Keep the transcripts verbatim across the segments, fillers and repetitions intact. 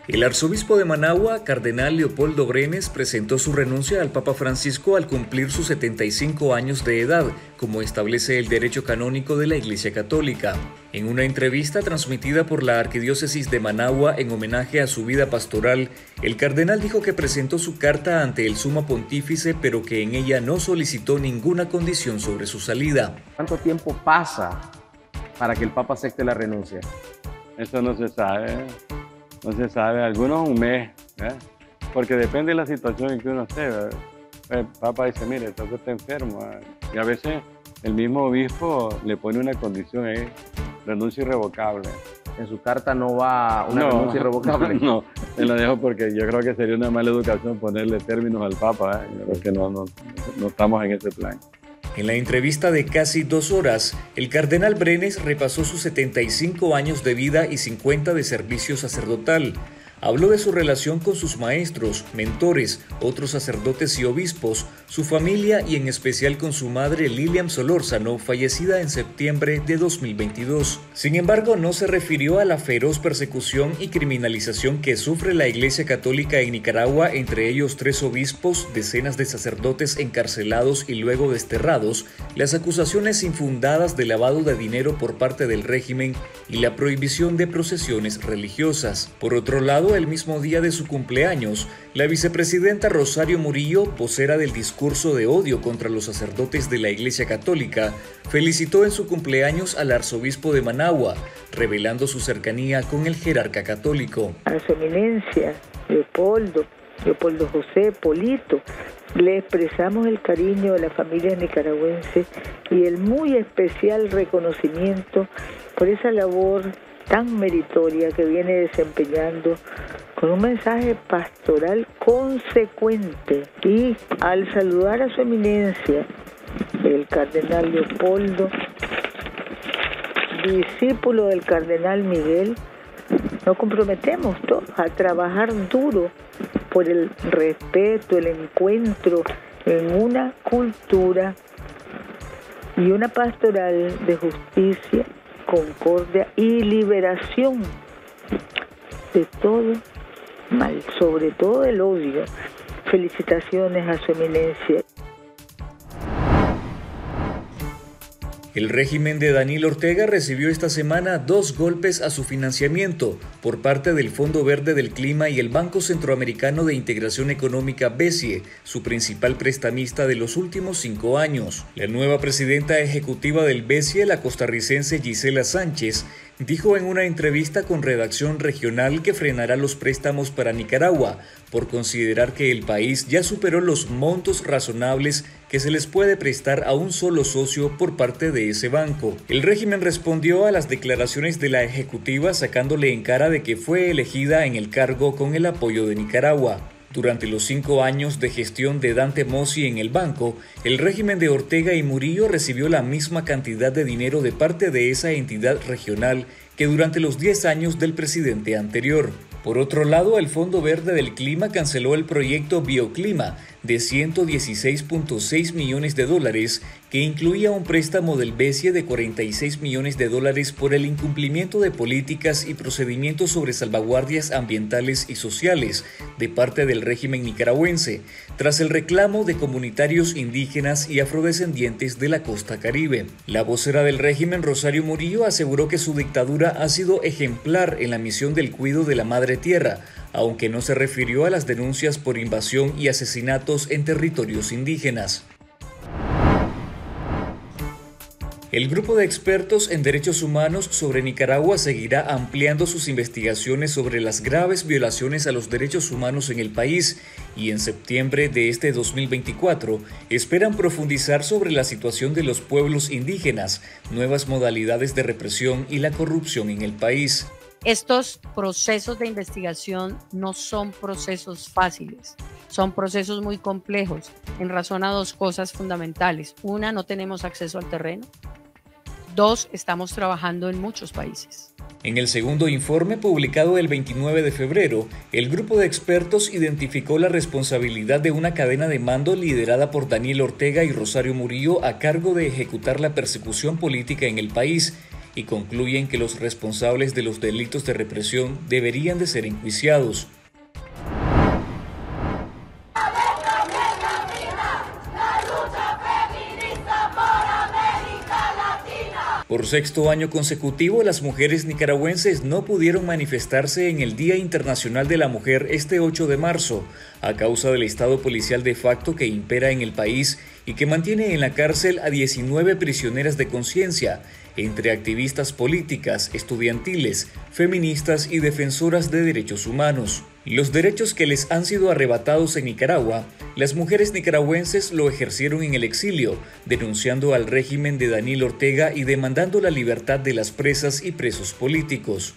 El arzobispo de Managua, cardenal Leopoldo Brenes, presentó su renuncia al Papa Francisco al cumplir sus setenta y cinco años de edad, como establece el derecho canónico de la Iglesia Católica. En una entrevista transmitida por la Arquidiócesis de Managua en homenaje a su vida pastoral, el cardenal dijo que presentó su carta ante el Sumo Pontífice, pero que en ella no solicitó ninguna condición sobre su salida. ¿Cuánto tiempo pasa para que el Papa acepte la renuncia? Eso no se sabe. No se sabe, algunos un mes, ¿eh? Porque depende de la situación en que uno esté. ¿verdad? El Papa dice, mire, esto está enfermo. ¿eh? Y a veces el mismo obispo le pone una condición ahí, renuncia irrevocable. En su carta no va una no, renuncia irrevocable. No, se lo dejo porque yo creo que sería una mala educación ponerle términos al Papa. ¿eh? Yo creo que no, no, no estamos en ese plan. En la entrevista de casi dos horas, el cardenal Brenes repasó sus setenta y cinco años de vida y cincuenta de servicio sacerdotal. Habló de su relación con sus maestros, mentores, otros sacerdotes y obispos, su familia y en especial con su madre Lilian Solórzano, fallecida en septiembre de dos mil veintidós. Sin embargo, no se refirió a la feroz persecución y criminalización que sufre la Iglesia Católica en Nicaragua, entre ellos tres obispos, decenas de sacerdotes encarcelados y luego desterrados, las acusaciones infundadas de lavado de dinero por parte del régimen y la prohibición de procesiones religiosas. Por otro lado, el mismo día de su cumpleaños, la vicepresidenta Rosario Murillo, vocera del discurso de odio contra los sacerdotes de la Iglesia Católica, felicitó en su cumpleaños al arzobispo de Managua, revelando su cercanía con el jerarca católico. A su eminencia, Leopoldo, Leopoldo José Polito, le expresamos el cariño de la familia nicaragüense y el muy especial reconocimiento por esa labor tan meritoria que viene desempeñando con un mensaje pastoral consecuente. Y al saludar a su eminencia, el cardenal Leopoldo, discípulo del cardenal Miguel, nos comprometemos todos a trabajar duro por el respeto, el encuentro en una cultura y una pastoral de justicia, concordia y liberación de todo mal, sobre todo el odio. Felicitaciones a su eminencia. El régimen de Daniel Ortega recibió esta semana dos golpes a su financiamiento por parte del Fondo Verde del Clima y el Banco Centroamericano de Integración Económica BESIE, su principal prestamista de los últimos cinco años. La nueva presidenta ejecutiva del BESIE, la costarricense Gisela Sánchez, dijo en una entrevista con Redacción Regional que frenará los préstamos para Nicaragua por considerar que el país ya superó los montos razonables que se les puede prestar a un solo socio por parte de ese banco. El régimen respondió a las declaraciones de la ejecutiva sacándole en cara de que fue elegida en el cargo con el apoyo de Nicaragua. Durante los cinco años de gestión de Dante Mossi en el banco, el régimen de Ortega y Murillo recibió la misma cantidad de dinero de parte de esa entidad regional que durante los diez años del presidente anterior. Por otro lado, el Fondo Verde del Clima canceló el proyecto Bioclima de ciento dieciséis punto seis millones de dólares, que incluía un préstamo del BESIE de cuarenta y seis millones de dólares por el incumplimiento de políticas y procedimientos sobre salvaguardias ambientales y sociales de parte del régimen nicaragüense, tras el reclamo de comunitarios indígenas y afrodescendientes de la costa caribe. La vocera del régimen, Rosario Murillo, aseguró que su dictadura ha sido ejemplar en la misión del cuidado de la madre tierra, aunque no se refirió a las denuncias por invasión y asesinatos en territorios indígenas. El grupo de expertos en derechos humanos sobre Nicaragua seguirá ampliando sus investigaciones sobre las graves violaciones a los derechos humanos en el país y en septiembre de este dos mil veinticuatro esperan profundizar sobre la situación de los pueblos indígenas, nuevas modalidades de represión y la corrupción en el país. Estos procesos de investigación no son procesos fáciles, son procesos muy complejos en razón a dos cosas fundamentales. Una, no tenemos acceso al terreno. Dos, estamos trabajando en muchos países. En el segundo informe publicado el veintinueve de febrero, el grupo de expertos identificó la responsabilidad de una cadena de mando liderada por Daniel Ortega y Rosario Murillo a cargo de ejecutar la persecución política en el país y concluyen que los responsables de los delitos de represión deberían de ser enjuiciados. Por sexto año consecutivo, las mujeres nicaragüenses no pudieron manifestarse en el Día Internacional de la Mujer este ocho de marzo, a causa del estado policial de facto que impera en el país y que mantiene en la cárcel a diecinueve prisioneras de conciencia, entre activistas políticas, estudiantiles, feministas y defensoras de derechos humanos. Los derechos que les han sido arrebatados en Nicaragua, las mujeres nicaragüenses lo ejercieron en el exilio, denunciando al régimen de Daniel Ortega y demandando la libertad de las presas y presos políticos.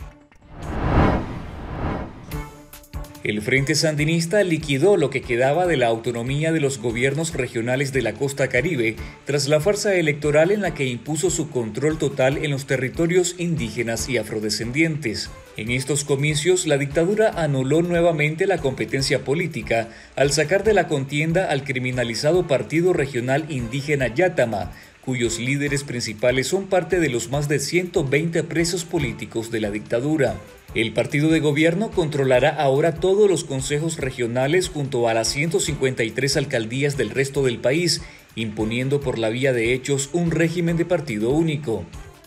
El Frente Sandinista liquidó lo que quedaba de la autonomía de los gobiernos regionales de la costa caribe tras la farsa electoral en la que impuso su control total en los territorios indígenas y afrodescendientes. En estos comicios, la dictadura anuló nuevamente la competencia política al sacar de la contienda al criminalizado Partido Regional Indígena Yátama, cuyos líderes principales son parte de los más de ciento veinte presos políticos de la dictadura. El partido de gobierno controlará ahora todos los consejos regionales junto a las ciento cincuenta y tres alcaldías del resto del país, imponiendo por la vía de hechos un régimen de partido único.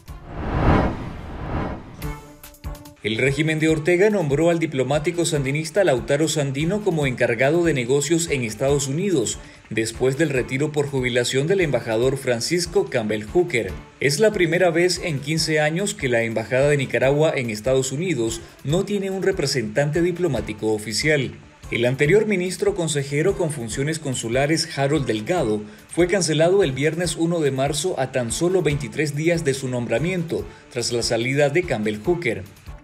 El régimen de Ortega nombró al diplomático sandinista Lautaro Sandino como encargado de negocios en Estados Unidos, después del retiro por jubilación del embajador Francisco Campbell Hooker. Es la primera vez en quince años que la Embajada de Nicaragua en Estados Unidos no tiene un representante diplomático oficial. El anterior ministro consejero con funciones consulares Harold Delgado fue cancelado el viernes uno de marzo a tan solo veintitrés días de su nombramiento, tras la salida de Campbell Hooker.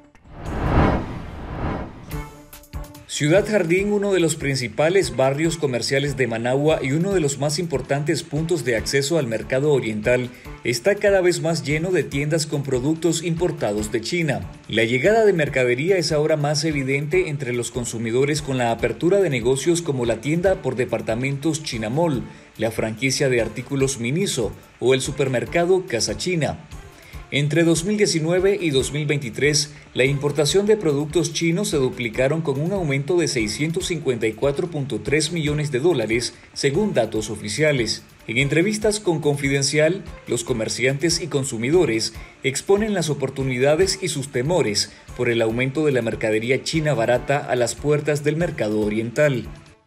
Ciudad Jardín, uno de los principales barrios comerciales de Managua y uno de los más importantes puntos de acceso al mercado oriental, está cada vez más lleno de tiendas con productos importados de China. La llegada de mercadería es ahora más evidente entre los consumidores con la apertura de negocios como la tienda por departamentos China Mall, la franquicia de artículos Miniso o el supermercado Casa China. Entre dos mil diecinueve y dos mil veintitrés, la importación de productos chinos se duplicaron con un aumento de seiscientos cincuenta y cuatro punto tres millones de dólares, según datos oficiales. En entrevistas con Confidencial, los comerciantes y consumidores exponen las oportunidades y sus temores por el aumento de la mercadería china barata a las puertas del mercado oriental.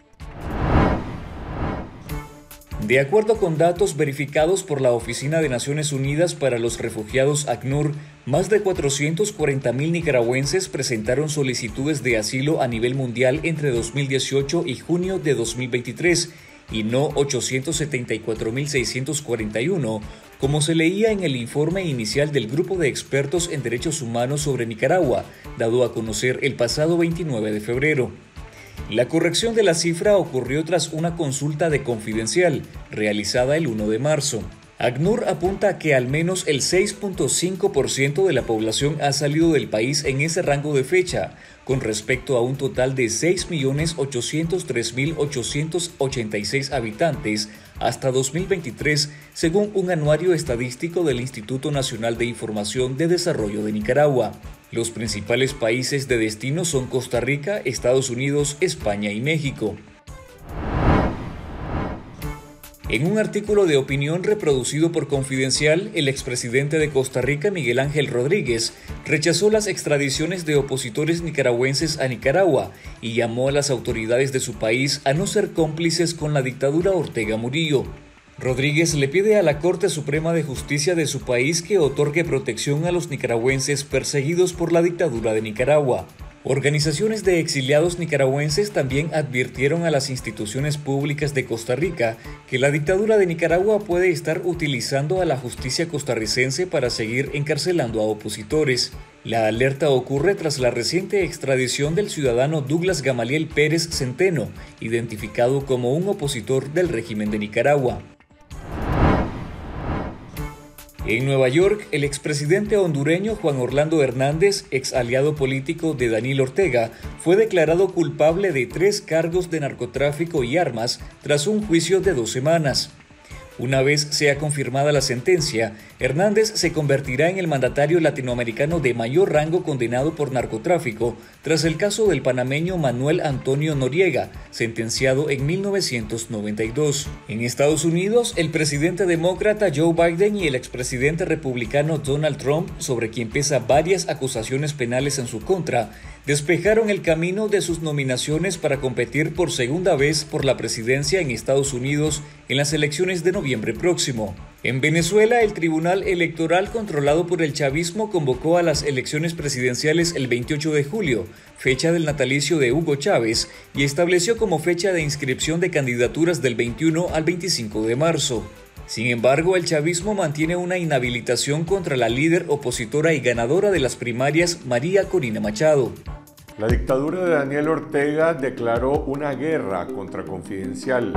De acuerdo con datos verificados por la Oficina de Naciones Unidas para los Refugiados ACNUR, más de cuatrocientos cuarenta mil nicaragüenses presentaron solicitudes de asilo a nivel mundial entre dos mil dieciocho y junio de dos mil veintitrés, y no ochocientos setenta y cuatro mil seiscientos cuarenta y uno, como se leía en el informe inicial del Grupo de Expertos en Derechos Humanos sobre Nicaragua, dado a conocer el pasado veintinueve de febrero. La corrección de la cifra ocurrió tras una consulta de Confidencial, realizada el uno de marzo. ACNUR apunta a que al menos el seis punto cinco por ciento de la población ha salido del país en ese rango de fecha, con respecto a un total de seis millones ochocientos tres mil ochocientos ochenta y seis habitantes hasta dos mil veintitrés, según un anuario estadístico del Instituto Nacional de Información de Desarrollo de Nicaragua. Los principales países de destino son Costa Rica, Estados Unidos, España y México. En un artículo de opinión reproducido por Confidencial, el expresidente de Costa Rica, Miguel Ángel Rodríguez, rechazó las extradiciones de opositores nicaragüenses a Nicaragua y llamó a las autoridades de su país a no ser cómplices con la dictadura Ortega Murillo. Rodríguez le pide a la Corte Suprema de Justicia de su país que otorgue protección a los nicaragüenses perseguidos por la dictadura de Nicaragua. Organizaciones de exiliados nicaragüenses también advirtieron a las instituciones públicas de Costa Rica que la dictadura de Nicaragua puede estar utilizando a la justicia costarricense para seguir encarcelando a opositores. La alerta ocurre tras la reciente extradición del ciudadano Douglas Gamaliel Pérez Centeno, identificado como un opositor del régimen de Nicaragua. En Nueva York, el expresidente hondureño Juan Orlando Hernández, ex aliado político de Daniel Ortega, fue declarado culpable de tres cargos de narcotráfico y armas tras un juicio de dos semanas. Una vez sea confirmada la sentencia, Hernández se convertirá en el mandatario latinoamericano de mayor rango condenado por narcotráfico, tras el caso del panameño Manuel Antonio Noriega, sentenciado en mil novecientos noventa y dos. En Estados Unidos, el presidente demócrata Joe Biden y el expresidente republicano Donald Trump, sobre quien pesa varias acusaciones penales en su contra, despejaron el camino de sus nominaciones para competir por segunda vez por la presidencia en Estados Unidos en las elecciones de noviembre próximo. En Venezuela, el Tribunal Electoral controlado por el chavismo convocó a las elecciones presidenciales el veintiocho de julio, fecha del natalicio de Hugo Chávez, y estableció como fecha de inscripción de candidaturas del veintiuno al veinticinco de marzo. Sin embargo, el chavismo mantiene una inhabilitación contra la líder opositora y ganadora de las primarias, María Corina Machado. La dictadura de Daniel Ortega declaró una guerra contra Confidencial.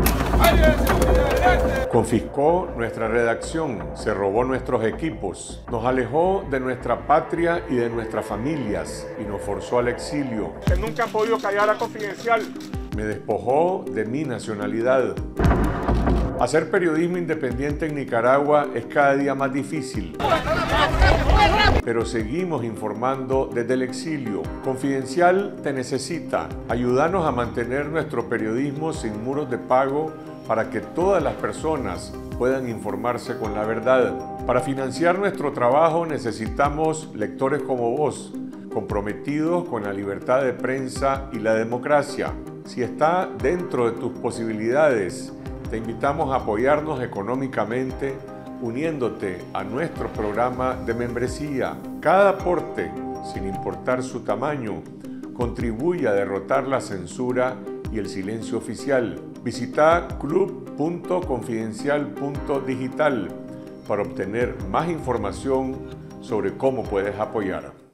Confiscó nuestra redacción, se robó nuestros equipos, nos alejó de nuestra patria y de nuestras familias y nos forzó al exilio. Que nunca han podido callar a Confidencial. Me despojó de mi nacionalidad. Hacer periodismo independiente en Nicaragua es cada día más difícil, pero seguimos informando desde el exilio. Confidencial te necesita. Ayúdanos a mantener nuestro periodismo sin muros de pago para que todas las personas puedan informarse con la verdad. Para financiar nuestro trabajo necesitamos lectores como vos, comprometidos con la libertad de prensa y la democracia. Si está dentro de tus posibilidades, te invitamos a apoyarnos económicamente uniéndote a nuestro programa de membresía. Cada aporte, sin importar su tamaño, contribuye a derrotar la censura y el silencio oficial. Visita club punto confidencial punto digital para obtener más información sobre cómo puedes apoyar.